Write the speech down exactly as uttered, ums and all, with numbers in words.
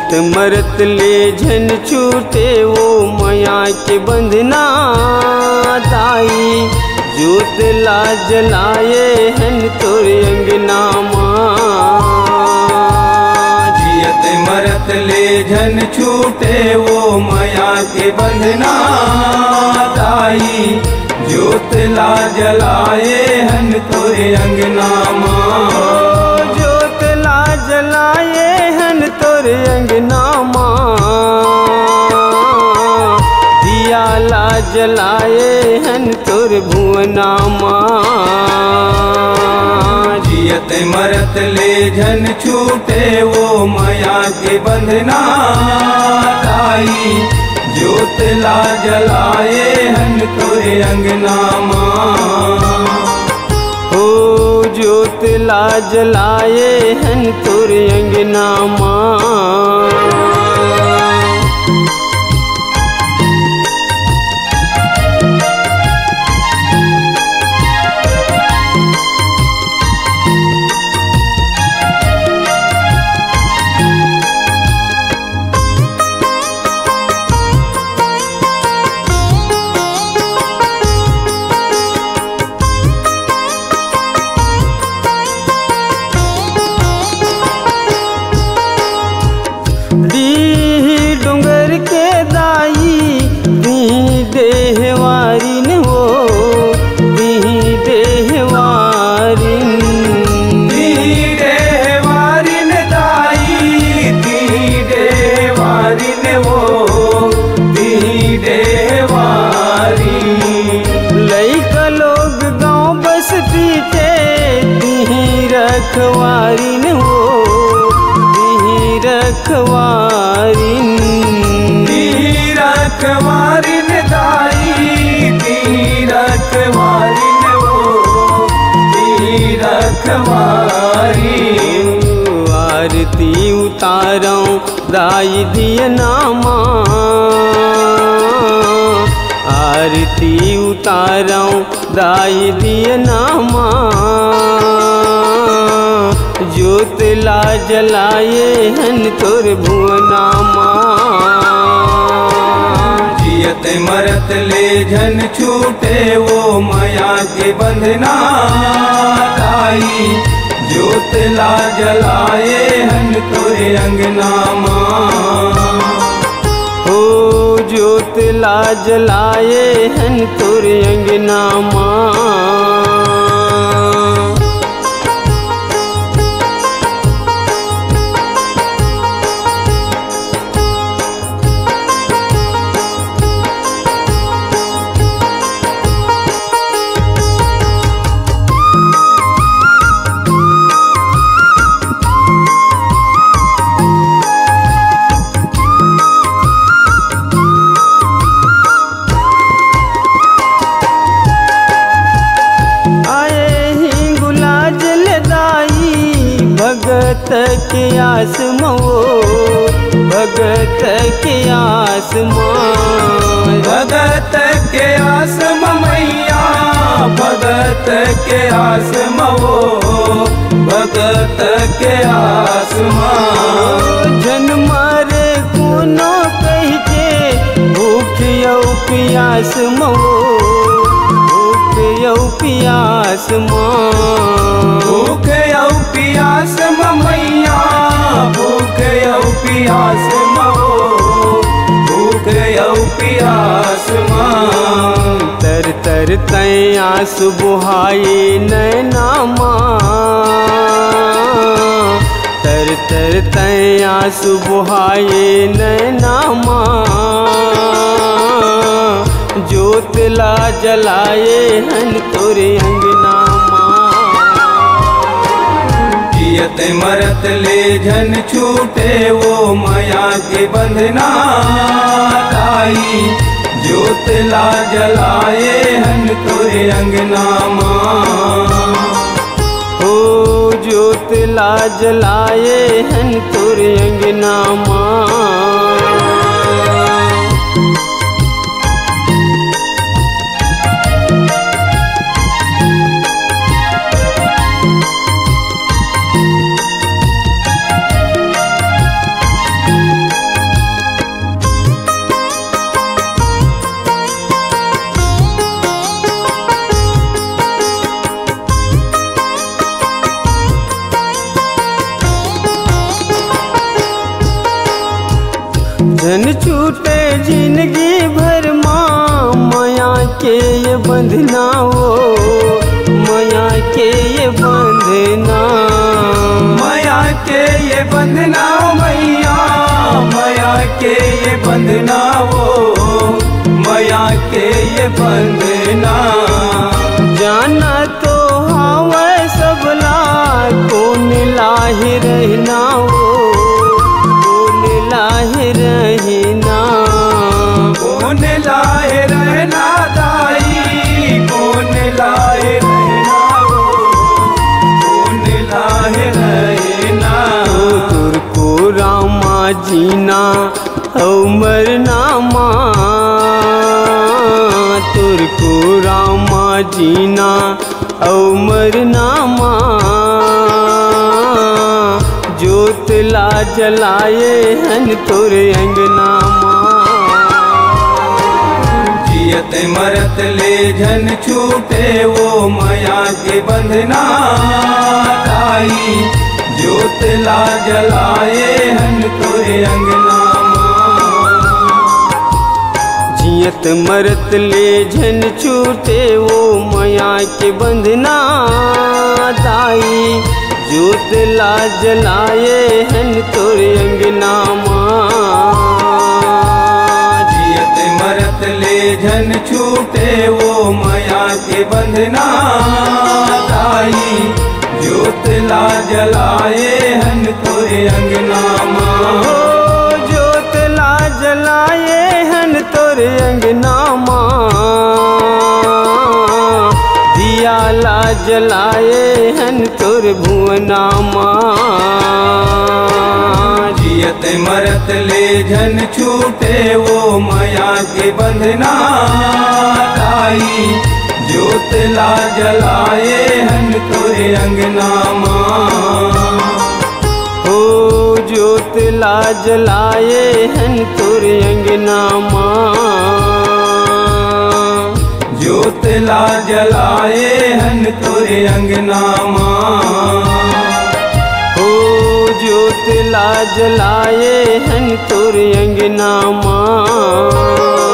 जियत मरत ले झन छूटे वो माया के बंधना दाई। जोत ला जलाए हन तोर अंगना माँ। जियत मरत ले झन छूटे वो माया के बंधना दाई। जोत ला जलाए हन तोरे अंगना माँ। जोत ला जलाए हन तोरे अंगना माँ। दिया ला जलाए हन तोर भुवना माँ। जियत मरत ले झन छूटे वो माया के बंधना दाई। जोत ला जलाए हन तोरे अंगना माँ। ओ जोत ला जलाए हन तोरे अंगना माँ। दी डूंगर के दाई दी देहवारिन वो दी देहवारिन। दी देहवारिन दाई दी देहवारिन वो दी देहवारिन। लइका लोग गाँव बस्ती के दी रखवारिन वो रखवारिन। दी रखवारिन दाई दी रखवारिन वो दी रखवारिन। आरती उतारों दाई दिया नामा। आरती उतारों दाई दिया नामा। जोत ला जलाए हन तोर भुवना माँ। जियत मरत ले झन छूटे वो माया के बंधना दाई। जोत ला जलाए हन तोरे अंगना माँ। ओ जोत ला जलाए हन तोरे अंगना माँ। भगत के आस मो भगत के आस माँ। भगत के आस मैया भगत के आस मो भगत के आस माँ। जन मारे कोनो कह के भूख यौ पियास मो भूख यौ पियास माँ। भूख यौ पियास मैया भूख यौ पियास मो भूख यौ पियास माँ। तर तर तय आंसू बुहाए नैना माँ। तर तर तय आंसू बुहाए नैना माँ। जोत ला जलाए हन तोरे अंगना माँ। जियत मरत ले झन छूटे वो माया के बंधना दाई। जोत ला जलाए हन तोरे अंगना माँ। ओ जोत ला जलाए हन तोरे अंगना माँ। छूटे जिंदगी भर माँ माया के ये बंधना हो, माया के ये बंधना, माया के ये बंधना मैया, माया के ये बंधना वो, माया के ये बंधना। जाना तो हवा सबला कौन लाही रहना हो, कौन लाही रहना, कौन लाहे रहना दाई, कौन लाहे रहना वो, कौन लाहे रहना। तुरको रामा जीना औ मरना माँ, तुरको रामा जीना औ मरना माँ। जोत ला जलाए हन तुर अंगना माँ, जियत मरत ले झन छूटे वो माया के बंधना ताई। जोत ला जलाए हन तोरे अंगना जियत मरत ले झन छूटे वो माया के बंधना ताई। जोत ला जलाए हन तोरे अंगना माँ, जियत मरत ले झन छूटे वो माया के बंधना ताई। जोत ला जलाए हन तोरे अंगना माँ, जोत ला जलाए हन तोरे अंगना माँ। दिया ला जलाए हन तोर भुवना माँ, जियत मरत ले झन छूटे वो माया के बंधना ताई। जोत ला जलाए हन तोरे अंगना माँ, ओ जोत ला जलाए हन तोरे अंगना माँ। जोत ला जलाए हन तोरे अंगना माँ, ओ जोत ला जलाए हन तोरे अंगना माँ।